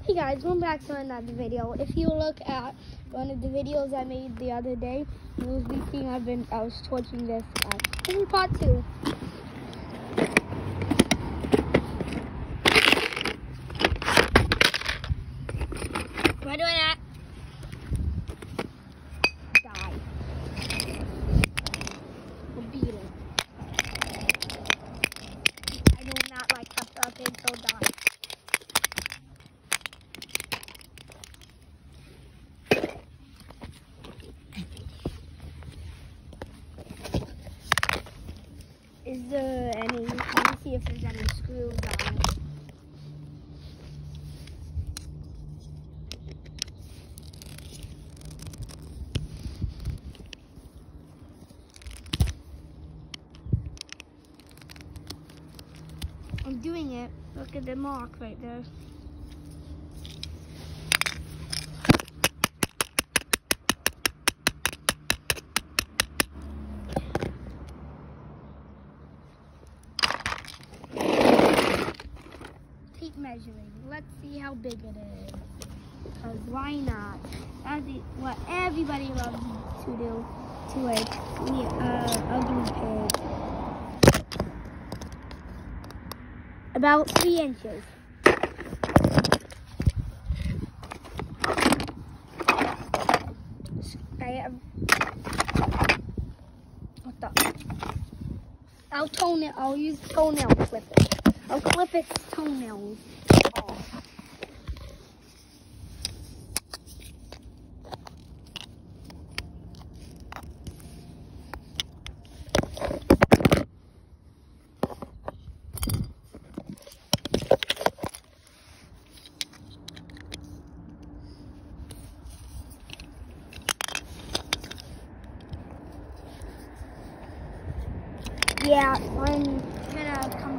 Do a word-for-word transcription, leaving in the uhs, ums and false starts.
Hey guys, welcome back to another video. If you look at one of the videos I made the other day, you will be seeing I've been I was torching this guy. This is part two. Why do I not die? Or beat it. I do not like Peppa Pig, so die. Is there any, let me see if there's any screws on it. I'm doing it. Look at the mark right there. Tape measuring. Let's see how big it is. Because why not? That's what everybody loves to do to a uh, ugly pig. About three inches. I have. What the? I'll toenail. I'll use toenail clippers. I'll clip its toenails off. Yeah, I'm gonna come